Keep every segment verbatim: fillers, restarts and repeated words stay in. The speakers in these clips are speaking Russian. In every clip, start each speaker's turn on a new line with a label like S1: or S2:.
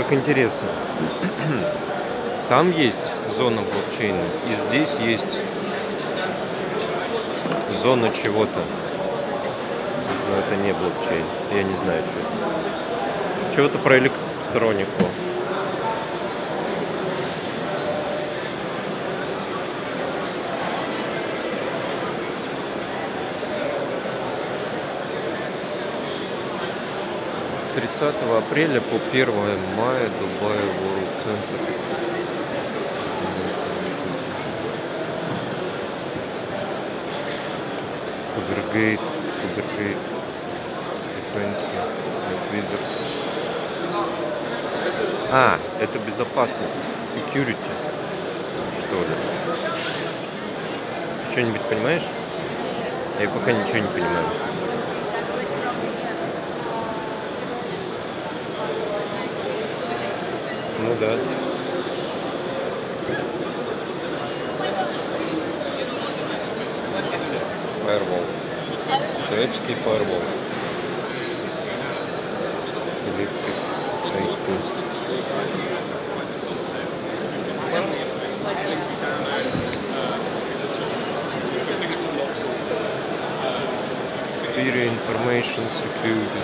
S1: как интересно. Там есть зона блокчейна, и здесь есть зона чего-то. Но это не блокчейн. Я не знаю, что это. Чего-то про электронику. С тридцатого апреля по первое мая Дубай World Center. Кубергейт, Кубергейт, Defense, Wizards. А, это безопасность, security, что ли? Ты что-нибудь понимаешь? Я пока ничего не понимаю. Ну да. Firewall. Человеческий фаервол. Электрик. ай ти. Superior Information Security.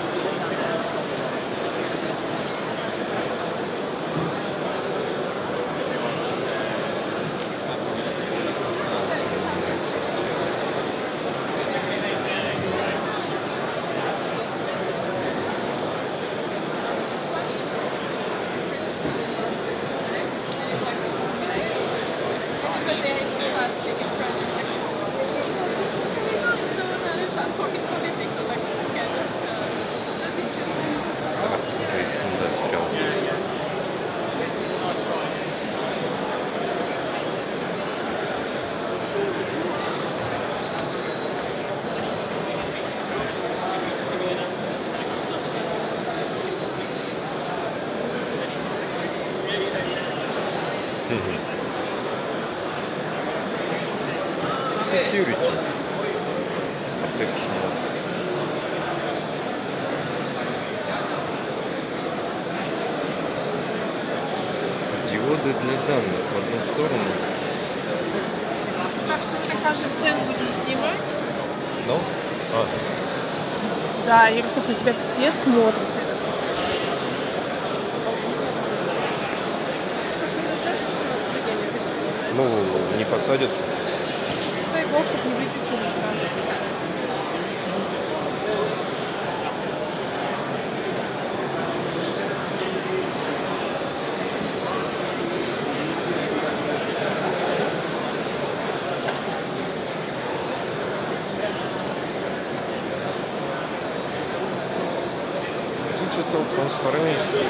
S1: Security. Protection. Диоды для данных в одну сторону.
S2: Так, все-таки каждый стенд будем снимать.
S1: Ну? А.
S2: Да, Ярослав, на тебя все смотрят.
S1: Ну, не посадят.
S2: Дай бог, чтобы не выписали штраф.
S1: Digital transformation.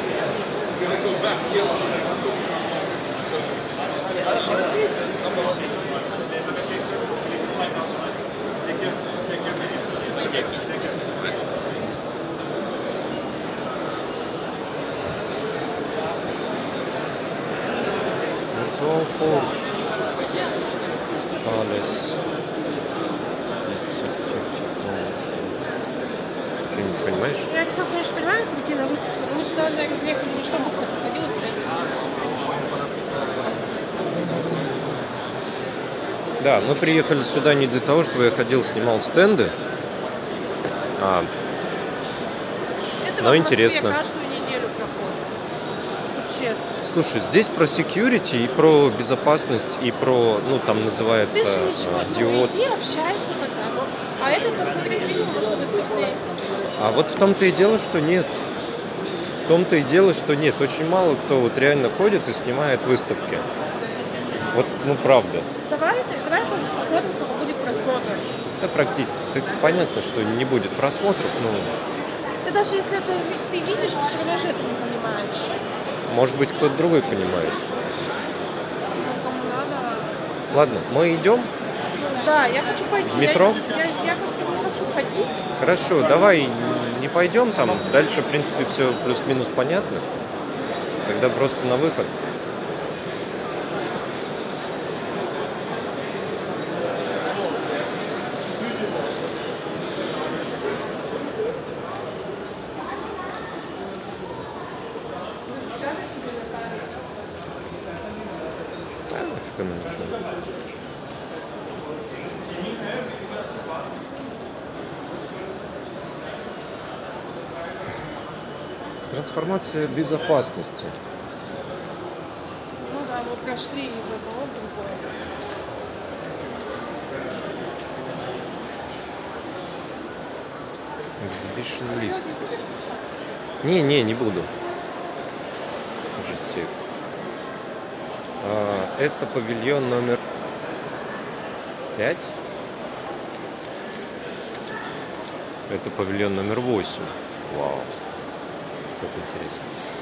S1: Virtual Forge. Thales. Deceptive Technology. Что-нибудь понимаешь?
S2: Я, Ярослав, конечно, понимаю прийти на выставку, но мы сюда ехали не чтобы ходила стоять.
S1: Да, мы приехали сюда не для того, чтобы я ходил, снимал стенды. А,
S2: Это
S1: но
S2: в
S1: интересно.
S2: Москве каждую неделю проходит. Вот честно.
S1: Слушай, здесь про security и про безопасность, и про, ну, там называется
S2: Ты же ничего,
S1: а,
S2: ну,
S1: диод.
S2: иди, общайся пока. Ну, а это посмотреть видео можно в интернете.
S1: А вот в том-то и дело, что нет. В том-то и дело, что нет. Очень мало кто вот реально ходит и снимает выставки. Вот, ну, правда.
S2: Давай, давай посмотрим, сколько будет просмотров.
S1: Это практически. Понятно, что не будет просмотров, но...
S2: Ты даже если это ты видишь, ты все равно же это не понимаешь.
S1: Может быть, кто-то другой понимает.
S2: Ну, кому надо.
S1: Ладно, мы идем.
S2: Да, я хочу пойти.
S1: В метро?
S2: Я, я, я просто не хочу ходить.
S1: Хорошо, давай не пойдем там. Дальше, в принципе, все плюс-минус понятно. Тогда просто на выход. Трансформация безопасности.
S2: Ну да, мы прошли из одного в другое.
S1: Exhibition лист. Не, не, не буду. Уже все. А, это павильон номер пять. Это павильон номер восемь. Вау. Как интересно.